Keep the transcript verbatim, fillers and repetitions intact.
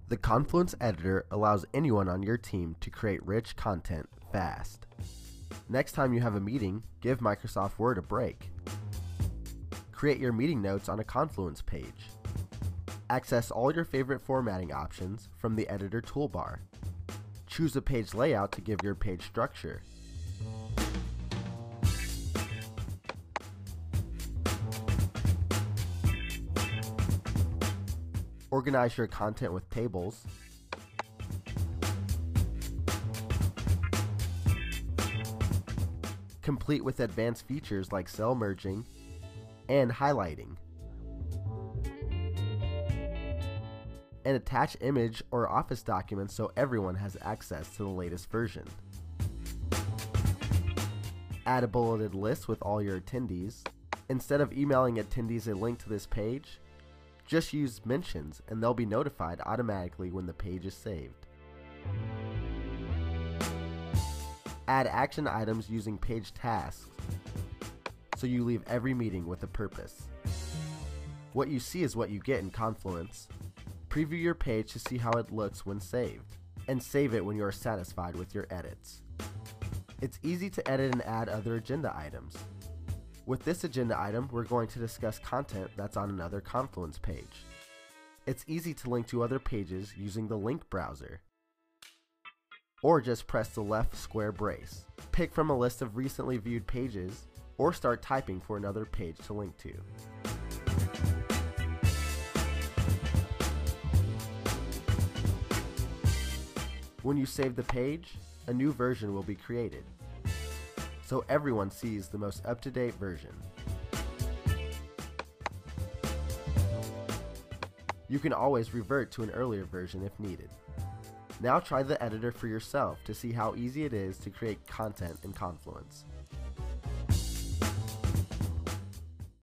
The Confluence Editor allows anyone on your team to create rich content fast. Next time you have a meeting, give Microsoft Word a break. Create your meeting notes on a Confluence page. Access all your favorite formatting options from the Editor toolbar. Choose a page layout to give your page structure. Organize your content with tables. Complete with advanced features like cell merging and highlighting. And attach image or Office documents so everyone has access to the latest version. Add a bulleted list with all your attendees. Instead of emailing attendees a link to this page, just use mentions and they'll be notified automatically when the page is saved. Add action items using page tasks, so you leave every meeting with a purpose. What you see is what you get in Confluence. Preview your page to see how it looks when saved, and save it when you are satisfied with your edits. It's easy to edit and add other agenda items. With this agenda item, we're going to discuss content that's on another Confluence page. It's easy to link to other pages using the link browser. Or just press the left square brace. Pick from a list of recently viewed pages, or start typing for another page to link to. When you save the page, a new version will be created, so everyone sees the most up-to-date version. You can always revert to an earlier version if needed. Now try the editor for yourself to see how easy it is to create content in Confluence.